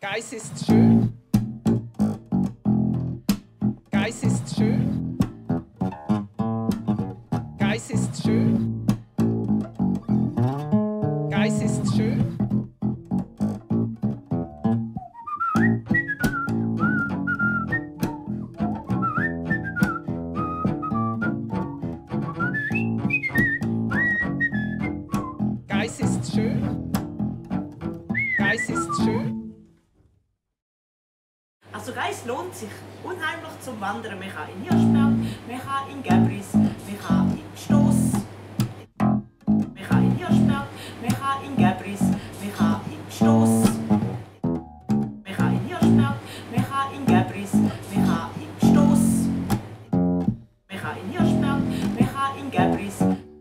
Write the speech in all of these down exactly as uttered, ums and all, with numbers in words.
Geiss ist schön. Geiss ist schön. Geiss ist schön. Geiss ist schön. Geiss ist schön. Geiss ist schön. Also Geiss lohnt sich unheimlich zum Wandern. Man kann in Hirschberg, man kann in Gebris, man kann in Stoss. Man kann in Hirschberg, man kann in Gebris, man kann in Stoss. Man kann in Hirschberg, man kann in Gebris, man kann in Stoss. Man kann in Hirschberg, man kann in Gebris.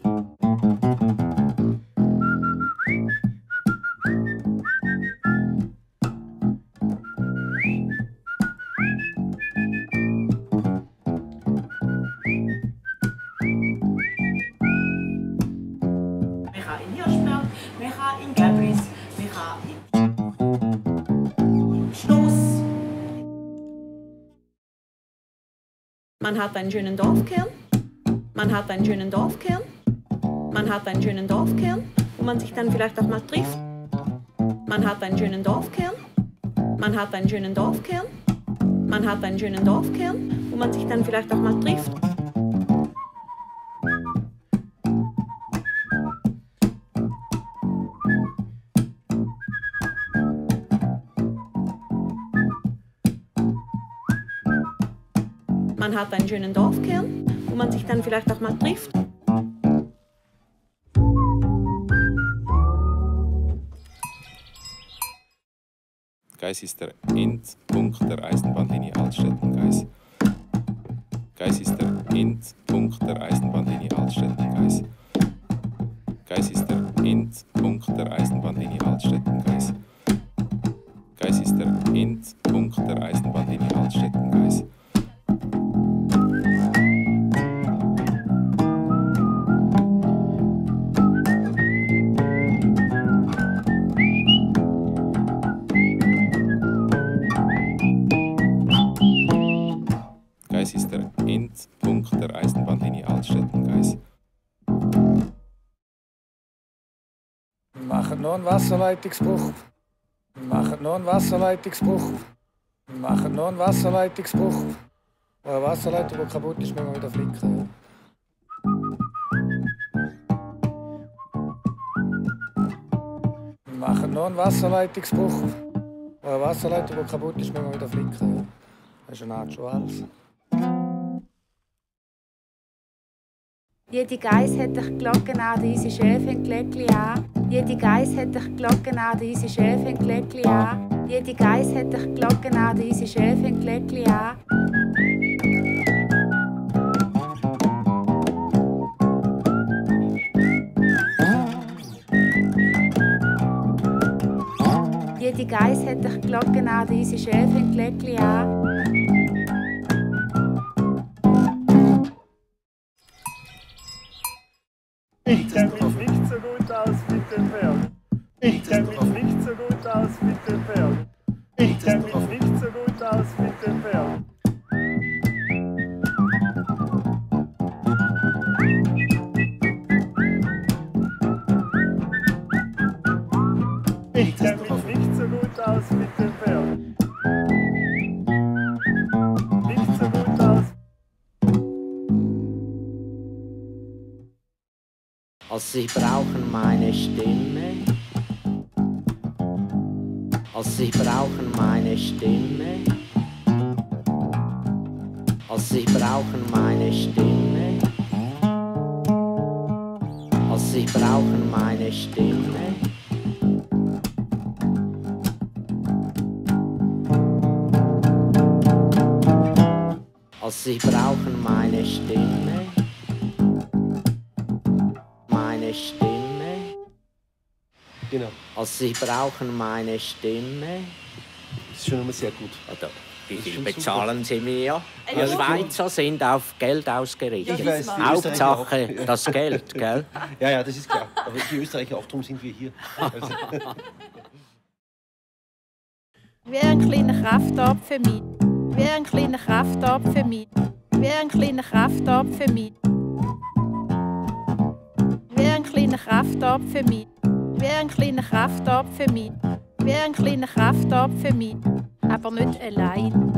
In Gebris, wir haben in Stoss. Man hat einen schönen Dorfkern, man hat einen schönen Dorfkern, man hat einen schönen Dorfkern, wo man sich dann vielleicht auch mal trifft. Man hat einen schönen Dorfkern, man hat einen schönen Dorfkern, man hat einen schönen Dorfkern, wo man sich dann vielleicht auch mal trifft. Man hat einen schönen Dorfkern, wo man sich dann vielleicht auch mal trifft. Geiss ist der Endpunkt der Eisenbahnlinie Altstetten-Geiss. Geiss ist der Endpunkt der Eisenbahnlinie Altstetten-Geiss. Geiss ist der Endpunkt der Eisenbahnlinie Altstetten-Geiss. Geiss ist der Endpunkt der Eisenbahnlinie Altstetten-Geiss. Geiss ist der Endpunkt der Eisenbahnlinie Altstetten-Geiss. Wir machen noch einen Wasserleitungsbruch. Wir machen noch einen Wasserleitungsbruch. Wir machen noch einen Wasserleitungsbruch. Wo eine Wasserleitung, die kaputt ist, müssen wir wieder flicken. Wir machen noch einen Wasserleitungsbruch. Wo eine Wasserleitung, die kaputt ist, müssen wir wieder flicken. Das ist eine Art schon alles. Jede Geiss hat dich Glocken an, unsere Schäfchen Glöckli an. Jede Geiss hat dich Glocken an, unsere Schäfchen Glöckli an. Jede Geiss hat dich Glocken an, unsere Schäfchen Glöckli an. Jede Geiss hat dich Glocken an, unsere Schäfchen Glöckli an. Ich kenne mich nicht so gut aus mit dem Pferd. Ich kenne mich nicht so gut aus mit dem Pferd. Ich kenne mich nicht so gut aus mit dem Pferd. Ich kenne mich nicht so gut aus mit dem Pferd. Nicht so gut aus. Also sie brauchen meine Stimme. Also sie brauchen meine Stimme. Also sie brauchen meine Stimme. Also sie brauchen meine Stimme. Also sie brauchen meine Stimme. Meine Stimme. Genau. Also sie brauchen meine Stimme. Das ist schon immer sehr gut. Oder wie viel bezahlen super. Sie mir? Ein Wir Euro. Schweizer sind auf Geld ausgerichtet. Ich weiß, die Hauptsache Österreicher auch. das Geld, gell? Ja, ja, das ist klar. Aber die Österreicher auch, darum sind wir hier. Also Wie ein kleiner Kraftab für mich. Wie ein kleiner Kraftab für mich. Wie ein kleiner Kraftab für mich. Wie ein kleiner Kraftab für mich. Wie ein kleiner Kraftab für mich. Wie ein kleiner Kraftab für mich. Aber nicht allein.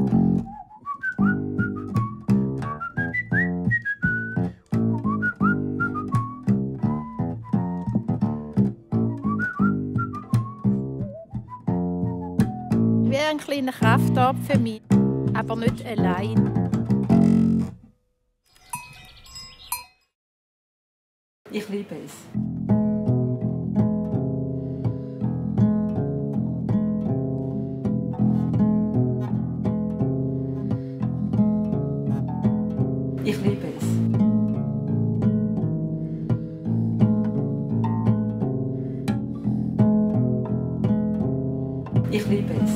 Wie ein kleiner Kraftab für mich, aber nicht allein. Ich liebe es. Ich liebe es. Ich liebe es.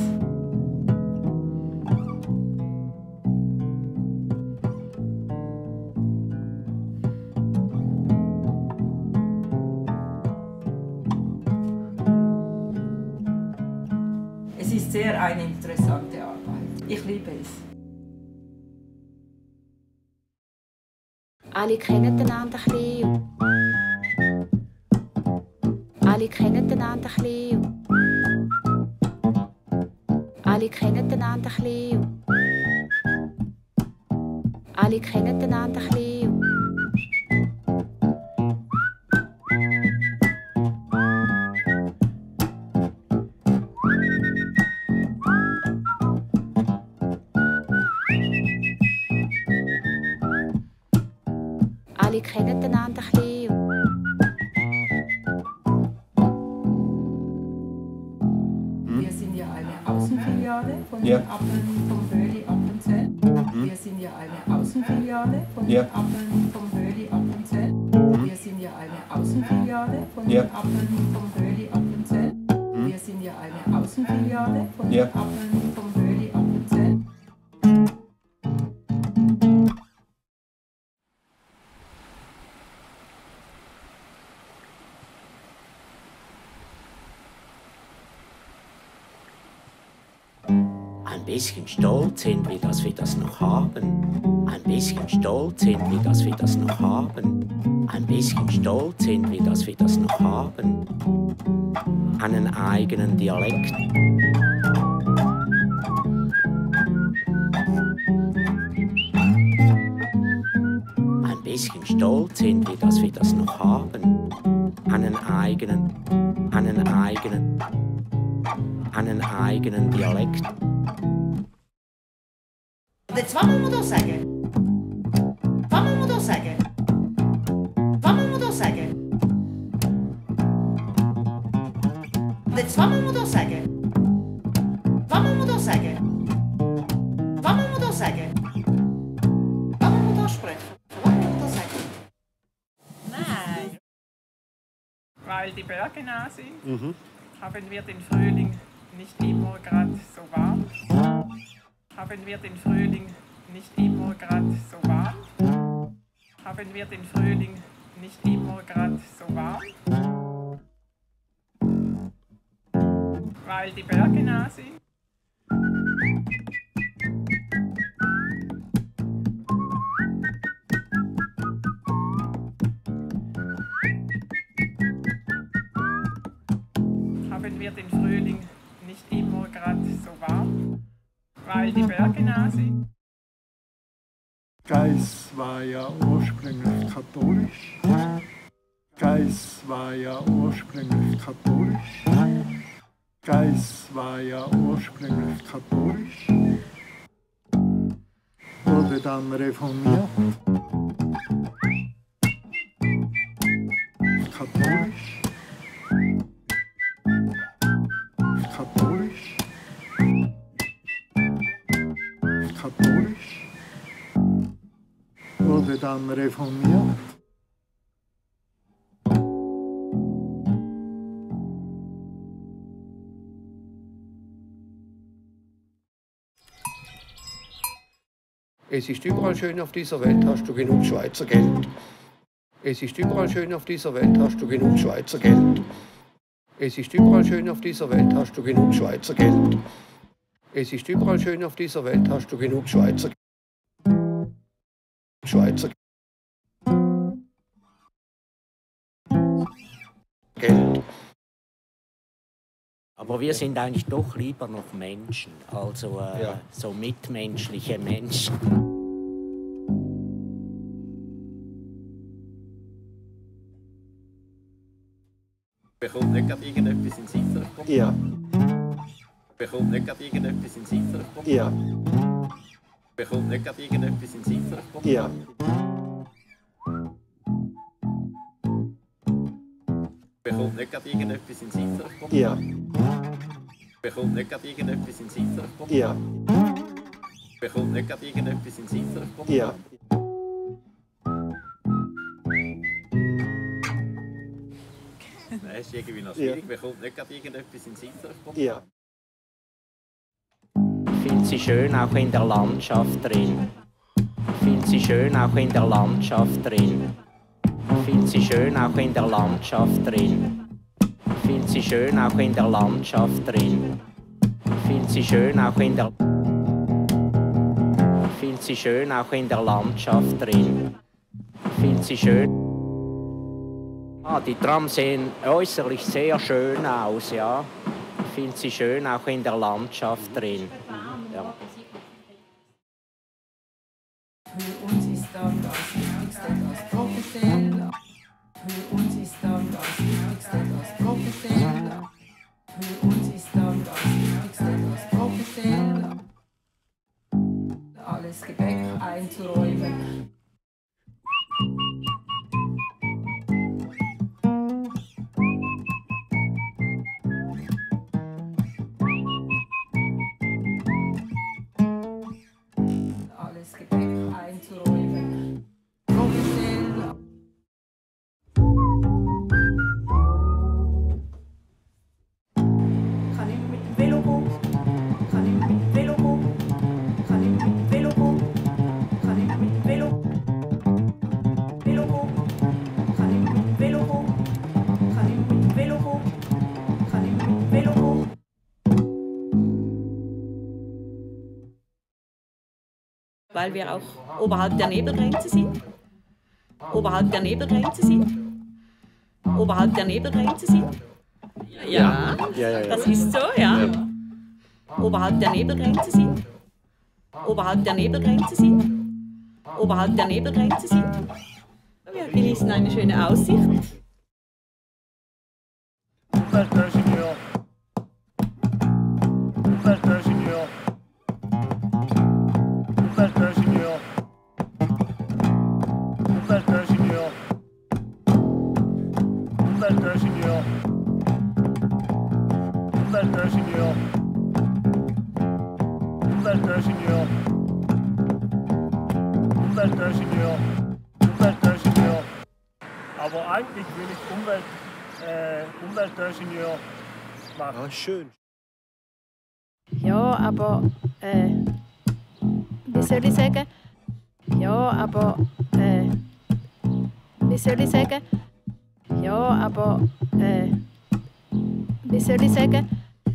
Es ist sehr eine interessante Arbeit. Ich liebe es. Alle kennen einander ein bisschen. Alle kennen einander ein bisschen. Alle kennen einander ein bisschen. Alle kennen einander ein bisschen. Alle kennen einander ein bisschen. Wir sind ja eine Außenfiliale von Ja. den Appeln vom Böhli Appenzell. Wir sind ja eine Außenfiliale von Ja. den Appeln vom Böhli Appenzell. Wir sind ja eine Außenfiliale von Ja. den Appeln vom Böhli Appenzell. Wir sind ja eine Außenfiliale von Ja. den Appeln vom Böhli Appenzell. Ein bisschen stolz sind wir, dass wir das noch haben. Ein bisschen stolz sind wir, dass wir das noch haben. Ein bisschen stolz sind wir, dass wir das noch haben. Einen eigenen Dialekt. Ein bisschen stolz sind wir, dass wir das noch haben. Einen eigenen, einen eigenen, einen eigenen Dialekt. Und jetzt, was muss man da sagen? Was muss man da sagen? Was muss man da sagen? Und jetzt, was muss man da sagen? Was muss man da sagen? Was muss man da sagen? Was muss man da sprechen? Was muss man da sagen? Nein. Weil die Berge nah sind, Mhm. haben wir den Frühling nicht immer gerade so warm. Haben wir den Frühling nicht immer gerade so warm. Haben wir den Frühling nicht immer gerade so warm. Weil die Berge nah sind. Haben wir den Frühling nicht immer gerade so warm. Weil die Berge nah sind. Geiss war ja ursprünglich katholisch. Geiss war ja ursprünglich katholisch. Geiss war ja ursprünglich katholisch. Wurde dann reformiert. Katholisch. Katholisch. Katholisch. Wurde dann reformiert. Es ist überall schön auf dieser Welt, hast du genug Schweizer Geld. Es ist überall schön auf dieser Welt, hast du genug Schweizer Geld. Es ist überall schön auf dieser Welt, hast du genug Schweizer Geld. Es ist überall schön auf dieser Welt, hast du genug Schweizer Schweizer Geld. Aber wir sind eigentlich doch lieber noch Menschen, also äh, Ja. so mitmenschliche Menschen. Bekommt nicht gerade irgendetwas in den Sinn zurückkommen? Ja. Bekommt nicht gerade irgendetwas in den Sinn zurückkommen? Ja. Bekommt nicht gerade irgendetwas in den Sinn zurückkommen? Ja. Bekommt nicht gerade irgendetwas in den Sinn zurückkommen? Ja. Bekommt nicht gerade irgendetwas in den Sinn zurückkommen? Ja. Bekommt nicht gerade irgendetwas in den Sinn zurückkommen? Ja. Nein, ist irgendwie noch schwierig. Bekommt nicht gerade irgendetwas in den Sinn zurückkommen? Ja. Ich finde sie schön auch in der Landschaft drin. Ich finde sie schön auch in der Landschaft drin. Ich finde sie schön auch in der Landschaft drin. Ich finde sie schön auch in der Landschaft drin. Ich finde sie schön auch in der Ich finde sie schön auch in der Landschaft drin. Ich finde sie schön. Ah, die Trams sehen äußerlich sehr schön aus, ja. Ich finde sie schön auch in der Landschaft drin. Ja. Für uns ist dann das Wichtigste das Professionelle. Für uns ist dann das Wichtigste das Professionelle. Für uns ist dann das Wichtigste das Professionelle. Alles Gepäck einzuräumen. Alles Gepäck einzuräumen. Professionell. Kann ich mit dem Velo gehen? Kann ich mit dem Velo gehen? Kann ich mit dem Velo gehen? Kann ich mit dem Velo Velo gehen? Kann ich mit dem Velo gehen? Kann ich mit dem Velo gehen? Kann ich mit dem Velo gehen? Weil wir auch oberhalb der Nebelgrenze sind. Oberhalb der Nebelgrenze sind. Oberhalb der Nebelgrenze sind. Ja, Ja, ja, ja. das ist so, ja. Oberhalb der Nebelgrenze sind. Oberhalb der Nebelgrenze sind. Oberhalb der Nebelgrenze sind. Wir genießen eine schöne Aussicht. Umweltingenieur. Umweltingenieur. Umweltingenieur. Umweltingenieur. Umweltingenieur. Umweltingenieur. Umweltingenieur. Umweltingenieur. Umweltingenieur. Aber eigentlich will ich Umwelt, äh, Umweltingenieur machen. Ah, schön. Ja, aber äh, wie soll ich sagen? Ja, aber äh, wie soll ich sagen? Ja, aber äh, wie soll ich sagen?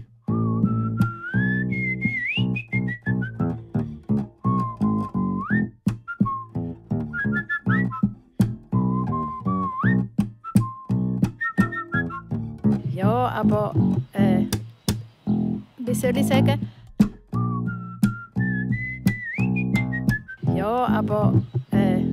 Ja, aber äh, wie soll ich sagen? Ja, aber äh,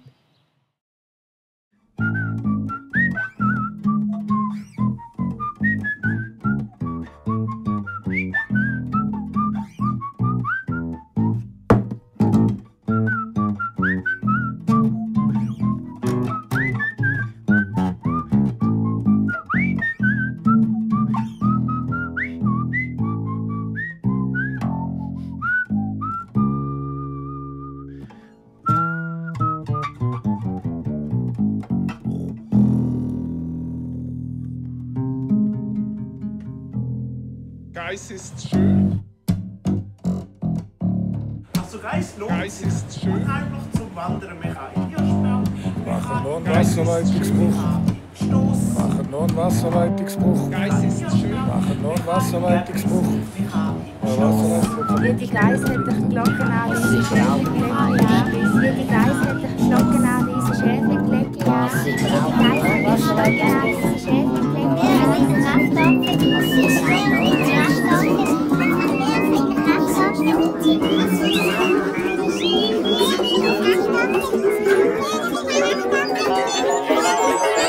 Geis ist schön. Also Geis lohnt Geis sich ist schön. unheimlich zum Wandern. Man kann in Hirschberg, man Machen kann wir in einen Gebris, Wasserleitungsbruch. man kann im Stoss. Machen nur einen Wasserleitungsbruch. Geiss ist schön. Machen nur einen Wasserleitungsbruch. Ein Wasserleitungsbruch. Jede Geiss hat dich Glocken an, diese Schäfenglöckli an. Jede Geiss hat dich Glocken an, diese Schäfenglöckli an. Jede Geiss hat dich Glocken an, diese Schäfenglöckli an.